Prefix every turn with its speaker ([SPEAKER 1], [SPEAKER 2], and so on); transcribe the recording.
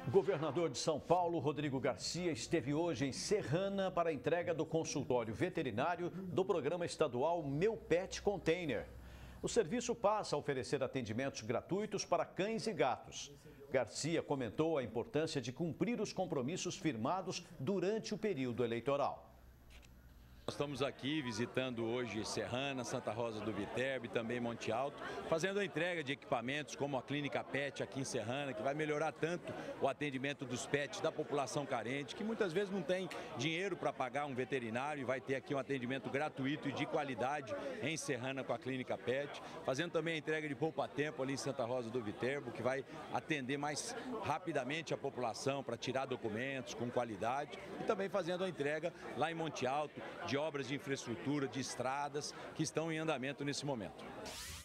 [SPEAKER 1] O governador de São Paulo, Rodrigo Garcia, esteve hoje em Serrana para a entrega do consultório veterinário do programa estadual Meu Pet Container. O serviço passa a oferecer atendimentos gratuitos para cães e gatos. Garcia comentou a importância de cumprir os compromissos firmados durante o período eleitoral.
[SPEAKER 2] Nós estamos aqui visitando hoje Serrana, Santa Rosa do Viterbo e também Monte Alto, fazendo a entrega de equipamentos como a Clínica Pet aqui em Serrana, que vai melhorar tanto o atendimento dos pets da população carente, que muitas vezes não tem dinheiro para pagar um veterinário, e vai ter aqui um atendimento gratuito e de qualidade em Serrana com a Clínica Pet, fazendo também a entrega de poupa-tempo ali em Santa Rosa do Viterbo, que vai atender mais rapidamente a população para tirar documentos com qualidade, e também fazendo a entrega lá em Monte Alto de obras de infraestrutura, de estradas que estão em andamento nesse momento.